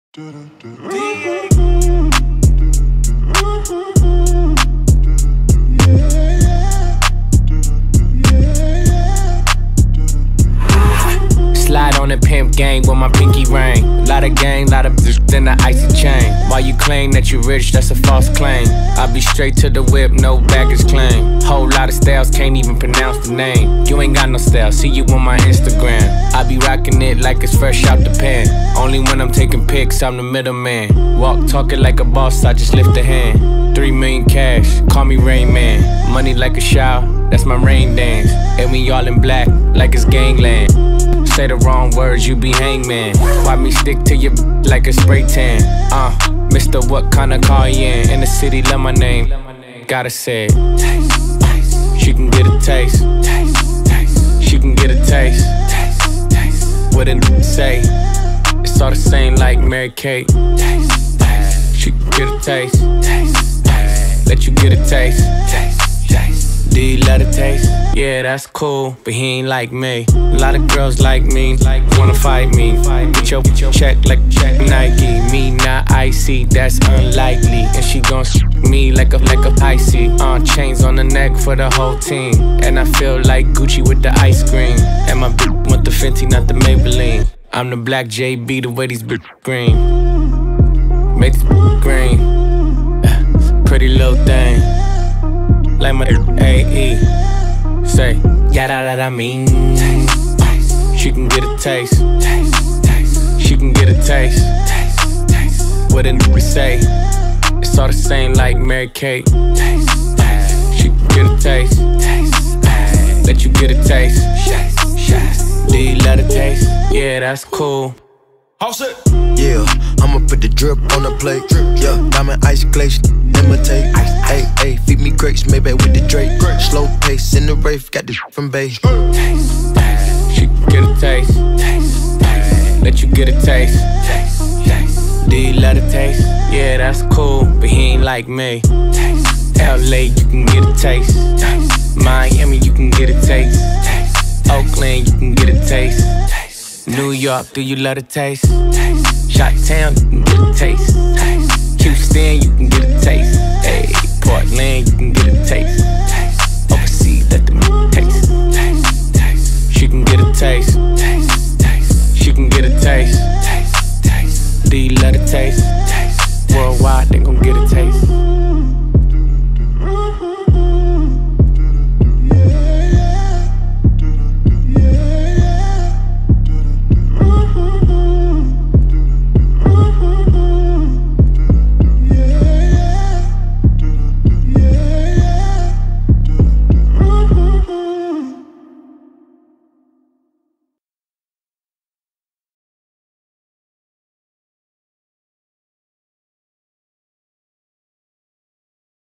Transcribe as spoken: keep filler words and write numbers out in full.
Slide on the pimp gang with my pinky ring. Lot of gang, lot of bitch, then the icy chain. While you claim that you rich, that's a false claim. I be straight to the whip, no baggage claim. Whole lot of styles, can't even pronounce the name. You ain't got no style, see you on my Instagram. I be rocking it like it's fresh out the pan. Only when I'm taking pics, I'm the middleman. Walk talking like a boss, I just lift a hand. Three million cash, call me Rain Man. Money like a shower, that's my rain dance. And we all in black, like it's gangland. Say the wrong words, you be hangman. Why me stick to your like a spray tan? Uh, Mister What kind of car you in? In the city, love my name. Gotta say it. Taste, taste. She can get a taste. Taste, taste. She can get a taste. Taste, taste. What a say? It's all the same like Mary Kate. Taste, taste. She can get a taste. Taste, taste. Let you get a taste. Taste, taste. Do you love the taste? Yeah, that's cool, but he ain't like me. A lot of girls like me, like wanna fight me. Get your check like check Nike. Me not icy, that's unlikely. And she gon' s me like a like a icy. Uh, chains on the neck for the whole team. And I feel like Gucci with the ice cream. And my bitch want the Fenty, not the Maybelline. I'm the black J B, the way these bitch green. Make this green. Pretty little thing. Like my A E. Say, yada that I mean. Taste, taste. She can get a taste. Taste, taste. She can get a taste. Taste, taste. What a nigga say? It's all the same like Mary Kate. Taste, taste. She can get a taste. Taste, taste. Let you get a taste. Taste, taste. Do you love the taste? Yeah, that's cool. House it. Yeah, I'ma put the drip on the plate. Yeah, diamond ice glaze, imitate. Hey, hey, feed me grapes, maybe with the Drake. Slow pace in the rave, got this from Bay. Taste, taste. She can get a taste. Taste, taste. Let you get a taste. Taste, taste. Do you love the taste? Yeah, that's cool, but he ain't like me. Taste, L A, you can get a taste. Taste. Miami, you can get a taste. Taste. Oakland, you can get a taste. Taste. New York, do you love the taste? Taste. Chi-town, you can get a taste. Taste. Houston, you can get a taste. Hey, Portland, you can get a taste. Taste. Overseas, let them taste. Taste. Taste. She can get a taste. Taste. Taste. She can get a taste. Taste. Taste. Do you love the taste? Taste. Worldwide, they gon' get a taste.